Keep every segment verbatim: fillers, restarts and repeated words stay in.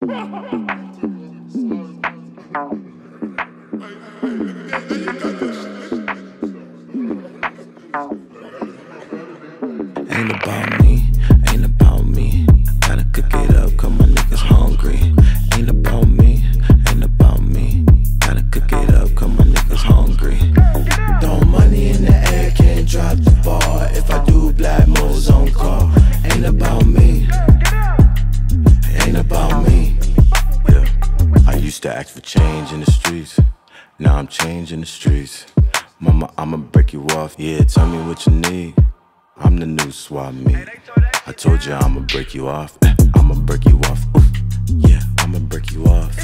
Ain't about me, ain't about me. Gotta cook it up, cause my niggas hungry. Ain't about me, ain't about me. Gotta cook it up, cause my niggas hungry. Throw money in the air, can't drop the ball. If I do, black moles on call. Ain't about me, ain't about me. Yeah. I used to ask for change in the streets. Now I'm changing the streets. Mama, I'ma break you off. Yeah, tell me what you need. I'm the new swap meet. I told you I'ma break you off. eh, I'ma break you off. Oof. Yeah, I'ma break you off.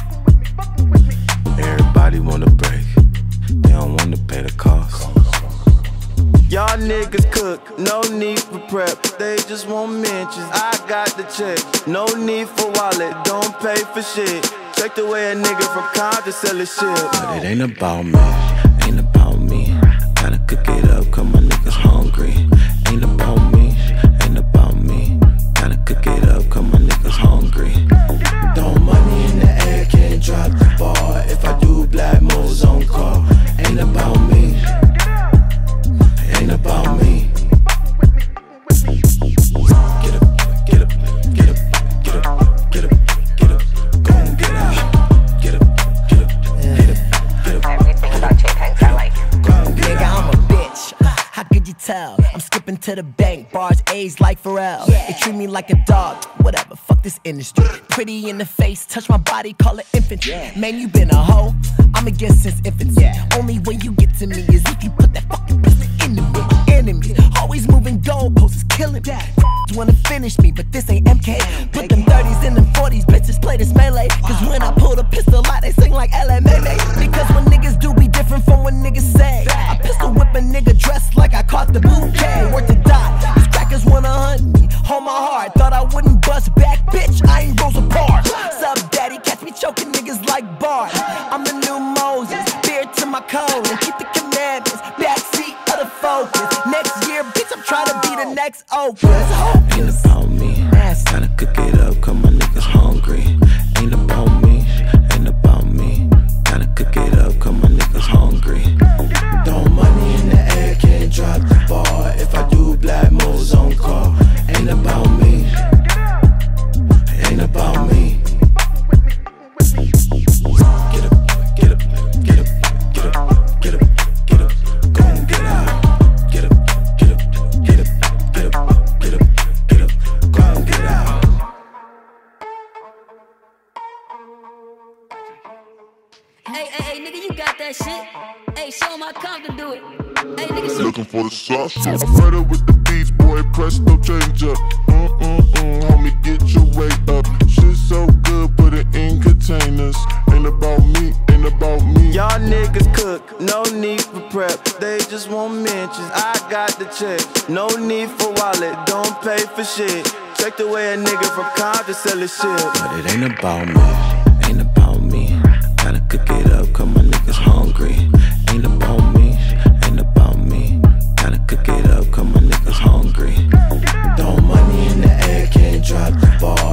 Everybody wanna break, they don't wanna pay the cost. Y'all niggas cook, no need for prep. They just want mentions, I got the check. No need for wallet, don't pay for shit. Check the way a nigga from Compton sell his shit. But it ain't about me, ain't about me. Gotta cook it up, cause my niggas hungry. Ain't about me, ain't about me. Gotta cook it up, cause my niggas hungry. Throw money in the air, can't drop the ball. If I do, black moles on call. Ain't about me, ain't about me. Get up, get up, get up, get up, get up, get up, go and get out. Get up, get up, get up, get up. Everything about J Pegs I like. Nigga, I'm a bitch. How could you tell? I'm skipping to the bank, bars A's like Pharrell. They treat me like a dog, whatever, fuck this industry. Pretty in the face, touch my body, call it infantry. Man, you been a hoe, I'm against since infancy. Only way you get to me is if you put that fucking pistol in me. Enemy, always moving goalposts, is killing me. Wanna finish me, but this ain't M K. Put them thirties in them forties, bitches play this melee. Cause when I pull the pistol out, they sing like L M A. Because when niggas do be different from what niggas say. I pistol whip a nigga dressed like I caught the bouquet. Worth to die, these crackers wanna hunt me. Hold my heart, thought I wouldn't bust back, bitch, I ain't Rosa Parks. Sup daddy, catch me choking niggas like Bart. I'm the new Moses, beard to my code. And keep the commandments, backseat of the focus. Next year, bitch, I'm trying to be the next Oprah. Ain't about me, gotta cook it up, cause my niggas hungry. Ain't about me, ain't about me. Gotta cook it up, cause my niggas hungry. Throw money in the air, can't drop the ball. If I do, black moles on call. Ain't about me, ain't about me. Get up, get up, get up, get up, get up, get up, go and get out. Get up, get up, get up, get up, get up, get up, go and get out. Hey, hey, hey, nigga, you got that shit. Hey, show my Compton do it. Hey, nigga, show Looking for the sauce. I'm ready with the beats, boy. Presto change up. Mm mm mm, homie, get your weight up. Shit so good, put it in containers. Ain't about me, ain't about me. Y'all niggas cook, no need for prep. They just want mentions, I got the check. No need for wallet, don't pay for shit. Check the way a nigga from Compton sell his shit. But it ain't about me, ain't about me. Gotta cook it up, cause my niggas hungry. Ain't about me, ain't about me. Gotta cook it up, cause my niggas hungry. Throw money in the air, can't drop the ball.